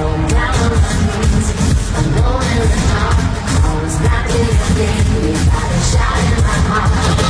down on my knees, alone in the dark, always not in your game. You got a shot in my heart.